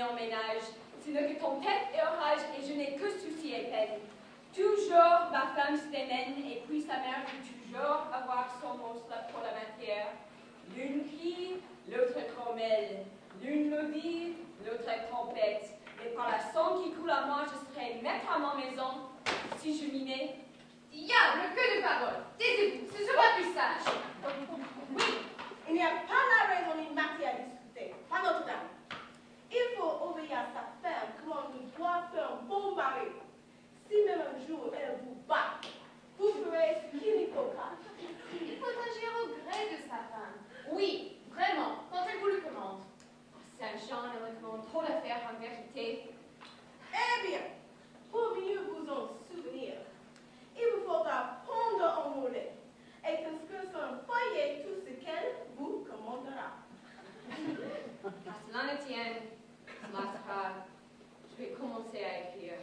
en ménage. Ce n'est que tempête et orage, et je n'ai que soucis et peine. Toujours ma femme se démène, et puis sa mère veut toujours avoir son monstre pour la matière. L'une crie, l'autre trommelle. L'une maudit, l'autre tempête. Et par la sang qui coule à moi, je serai maître à ma maison, si je m'y mets. Diable, que de paroles! Taisez-vous, ce sera plus sage. Oui, il n'y a pas la raison ni matière à discuter, pas notre dame. Il faut obéir à sa femme comme on doit faire un bon mari. Si même un jour elle vous bat, vous ferez ce qu'il n'y faut pas. Il faut agir au gré de sa femme. Oui, vraiment, quand elle vous le commande. Saint-Jean ne me demande trop d'affaires en vérité. Eh bien, pour mieux vous en souvenir, il vous faudra prendre en mollet et construire sur un foyer tout ce qu'elle vous commandera. À cela ne tienne, cela sera. Je vais commencer à écrire.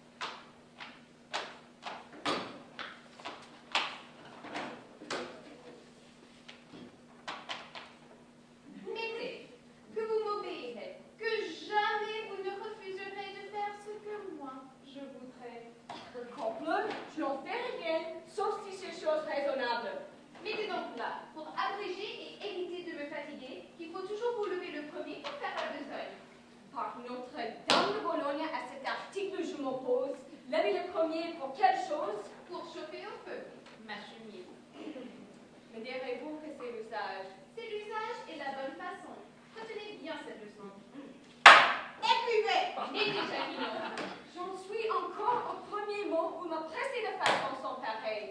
Mettez que vous m'obéirez, que jamais vous ne refuserez de faire ce que moi je voudrais. Le couple, je n'en fais rien, sauf si c'est chose raisonnable. Mettez donc là, pour abréger et éviter de me fatiguer, qu'il faut toujours vous lever le premier pour faire la besogne. Par Notre-Dame de Bologne, à cet article, je m'oppose. Lever le premier pour quelle chose? Pour chauffer au feu, ma chemise. Me direz-vous que c'est l'usage? C'est l'usage et la bonne façon. Retenez bien cette leçon. Écrivez! Et déjà, Guillaume. J'en suis encore au premier mot, vous me pressez de façon sans pareille.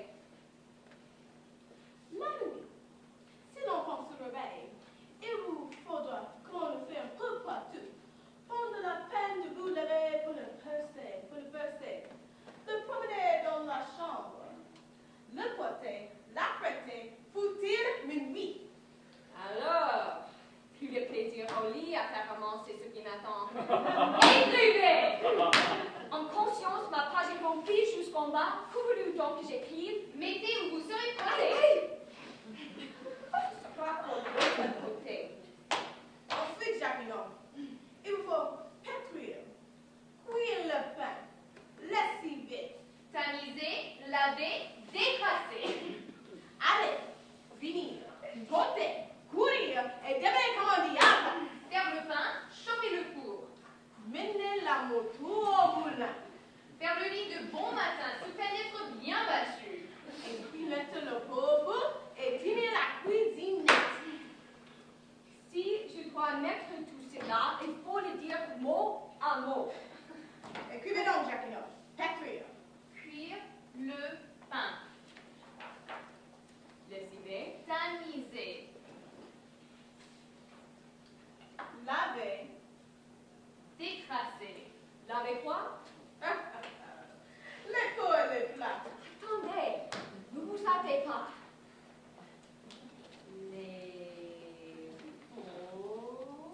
La nuit, si l'enfant se réveille, il vous faudra qu'on le fait un peu partout. Prendre la peine de vous lever pour le bercer, le promener dans la chambre, le porter, l'apprêter, faut-il minuit. Alors, plus de plaisir au lit à faire romancer ce qui m'attend. Écrivez! En conscience, ma page est remplie jusqu'en bas. Que voulez-vous donc que j'écrive? Mettez où vous serez Allez! pressé. Ce sera pour l'autre côté. Ensuite, Jacqueline, il vous faut pétrir, cuire le pain, lessiver. Tamiser, laver, décrasser. Allez, finir, botter, courir et devenir comme un diable. Faire le pain, chauffer le four. Mener la moto au moulin. Faire le lit de bon matin, se faire être bien battu. Et puis mettre le pauvre et dîner la cuisine. Si je dois mettre tout cela, il faut le dire mot à mot. Écrivez donc, Jacqueline, pétrir. Cuire le pain. Lessiver. Tamiser. Laver. Décrasser. Laver quoi? Les pots et les plats. Attendez, ne vous savez pas. Les pots,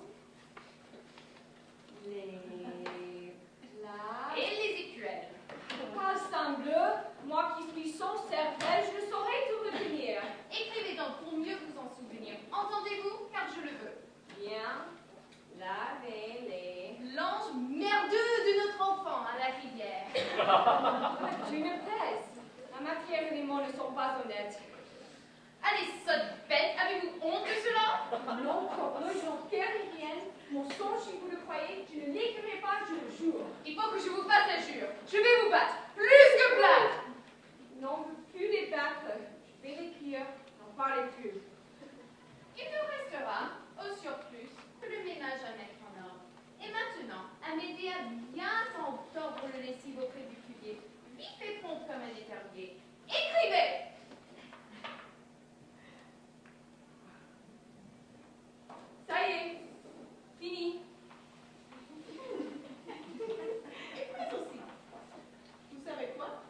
les plats. Et les écuelles. Palsambleu, moi qui suis sans cervelle, je saurais tout retenir. Écrivez donc pour mieux vous en souvenir. Entendez-vous, car je le veux. Bien, laver les... L'ange merdeux de notre enfant à la rivière. Je me pèse. La matière et les mots ne sont pas honnêtes. Allez, sotte bête, avez-vous honte de cela? Non, Corneau, je n'en fais rien. Mon songe, si vous le croyez, je ne l'écrirai pas, je le jure. Il faut que je vous fasse injure. Je vais vous battre, plus que plate. Non, plus les battre. Je vais l'écrire, n'en parlez plus. Il me restera, au surplus, que le ménage à mettre en ordre. Et maintenant, à m'aider à bien s'entendre le lessive auprès du cuvier, vif et prompt comme un épervier. Écrivez! Ça y est, fini. Et puis aussi, vous savez quoi?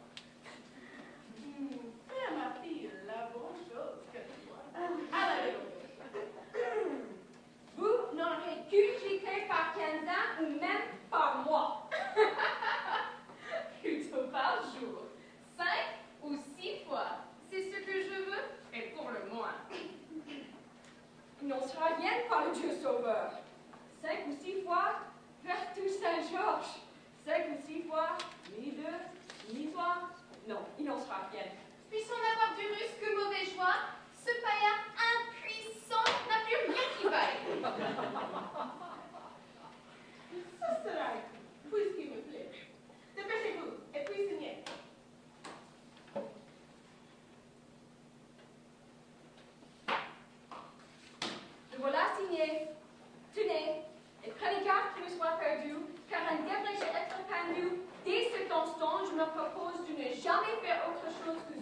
Faire ma fille la bonne chose que toi. Allez, Vous n'aurez qu'une par quinzaine ou même par mois. Plutôt par jour. 5 ou 5 ou 6 fois, ni 2, ni 3. Non, il n'en sera rien. Puisse-on avoir du russe que mauvais choix? Ce païen impuissant n'a plus rien qui vaille. Ça sera puisqu'il me plaît. Dépêchez-vous et puis signez. Le voilà signé. Tenez, et prenez garde qu'il ne soit perdu, car un devrait être pendu. Dès cet instant, je me propose de ne jamais faire autre chose que